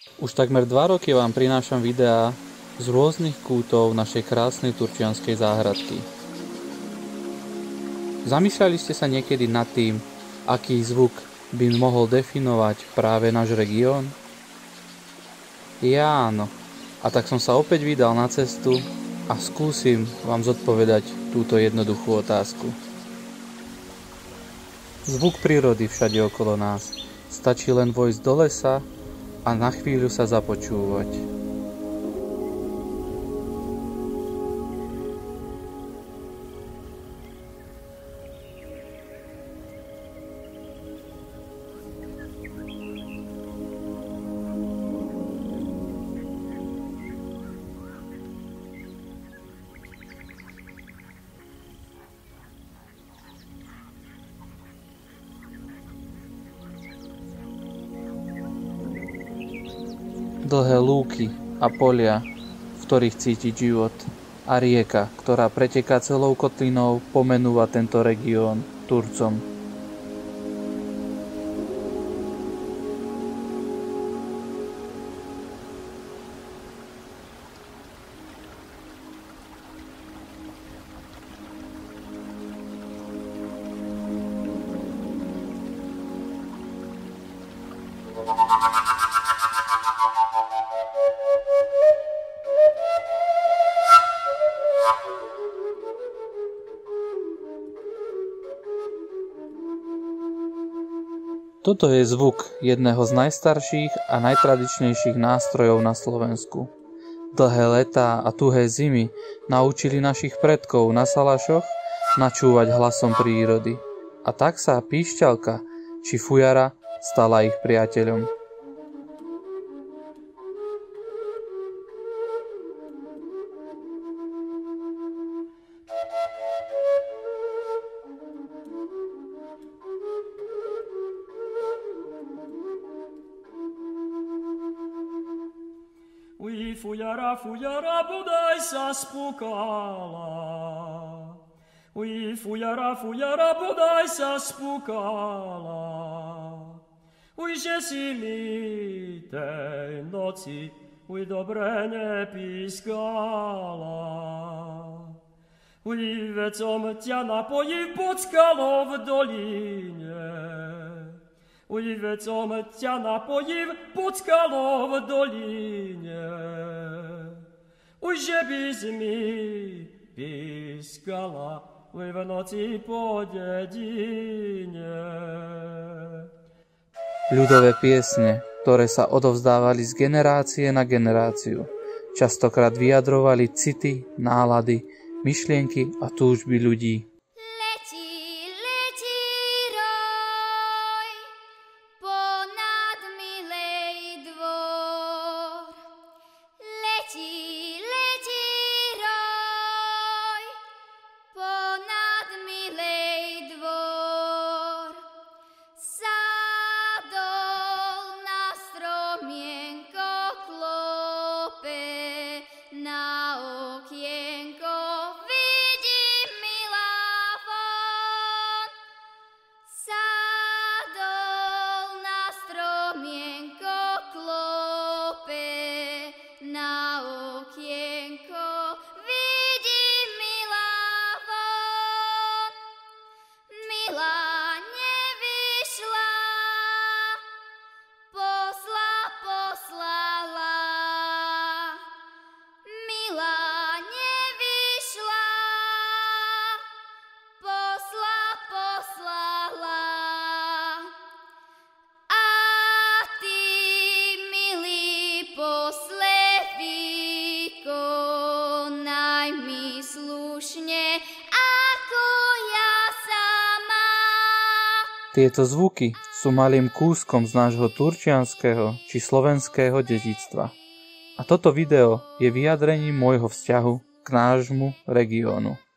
Už takmer 2 roky vám prinášam videá z rôznych kútov našej krásnej turčianskej záhradky. Zamýšľali ste sa niekedy nad tým, aký zvuk by mohol definovať práve náš región? Ja áno. A tak som sa opäť vydal na cestu a skúsim vám zodpovedať túto jednoduchú otázku. Zvuk prírody všade okolo nás. Stačí len vojsť do lesa a na chvíľu sa započúvať. Dlhé lúky a polia, v ktorých cítiť život, a rieka, ktorá preteká celou kotlinou, pomenúva tento región Turcom. Toto je zvuk jedného z najstarších a najtradičnejších nástrojov na Slovensku. Dlhé letá a tuhé zimy naučili našich predkov na salašoch načúvať hlasom prírody. A tak sa píšťalka či fujara stala ich priateľom. Uj, fujara, fujara, bodaj sa spúkala. Uj, fujara, fujara, bodaj sa spúkala. Uj, že si mi tej noci, uj, dobre nepískala. Uj, veď som ťa napojí pockalo v doline. Uj, veď som ťa napojím pod skalou v doline. Uj, že by si mi pískala, uj, v noci po dedine. Ľudové piesne, ktoré sa odovzdávali z generácie na generáciu, častokrát vyjadrovali city, nálady, myšlienky a túžby ľudí. Tieto zvuky sú malým kúskom z nášho turčianskeho či slovenského dedičstva. A toto video je vyjadrením môjho vzťahu k nášmu regiónu.